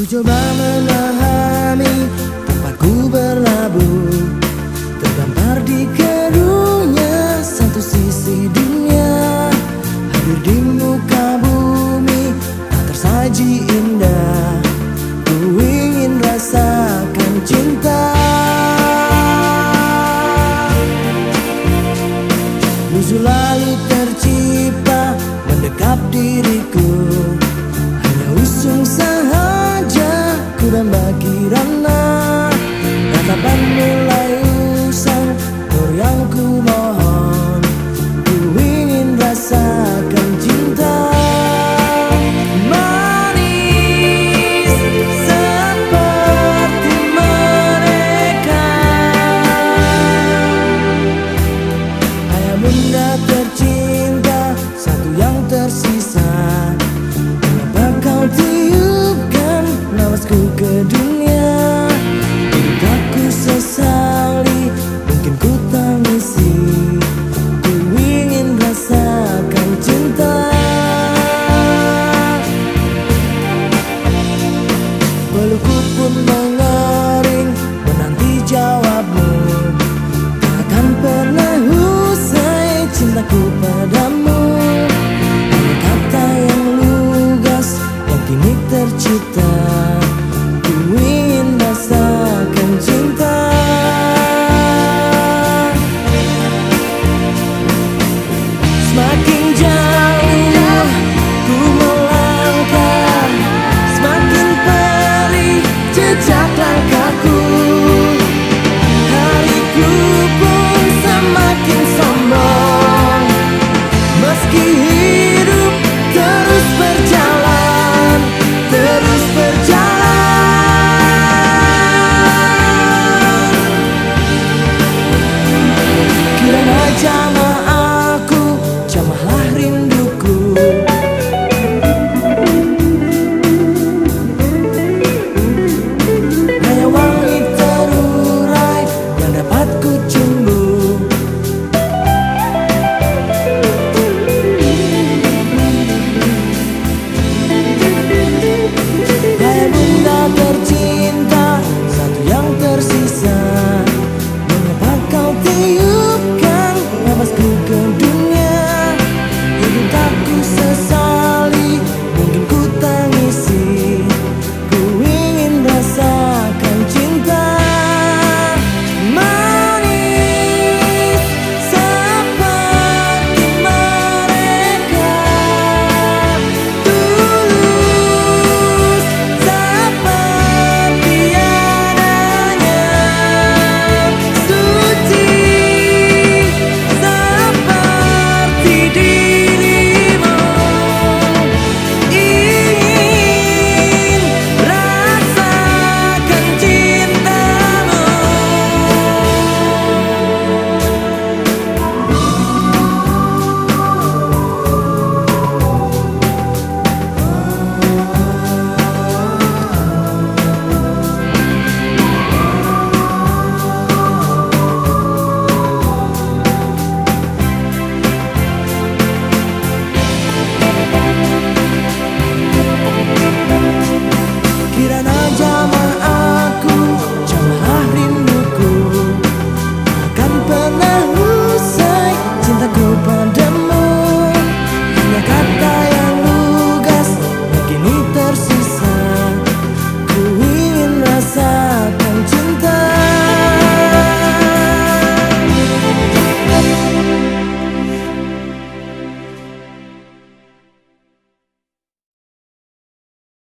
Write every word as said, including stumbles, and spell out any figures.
Ku coba memahami tempat ku berlabuh, terdampar di keruhnya satu sisi dunia. Hadir di muka bumi tak tersaji indah, ku ingin rasakan cinta. Musuh lalu tercipta mendekap diriku, hanya usung saja ku dan kirana. Ratapan mulai usang, nur yang ku mohon, ku ingin rasakan cinta. Manis seperti mereka, ayah bunda tercinta, satu yang tersisa. Kenapa kau tiupkan nawasku ke dunia? Tidak ku sesali, mungkin ku tangisi, ku ingin rasakan cinta. Pelukku pun mengering menanti jawabmu, takkan pernah usai cintaku padamu. Kata yang lugas yang kini tercipta, ku ingin rasakan cinta. Semakin jauh ku melangkah, semakin perih jejak langkahku. Hariku pun semakin sombong, meski hidup terus berjalan, terus berjalan. Kirana jamah aku, jamahlah rinduku. Hanya wangi terurai yang dapat ku cumbu. Hai bunda tercinta, satu yang tersisa. Mengapa kau tiupkan nafasku ke dunia? Hidup tak ku sesali, mungkin ku tangisi, ku ingin rasakan cinta. Manis seperti mereka, tulus seperti adanya, suci seperti dirimu. Ingin rasakan cintamu. Kirana jamah aku, jamahlah rinduku, takkan pernah usai cintaku pada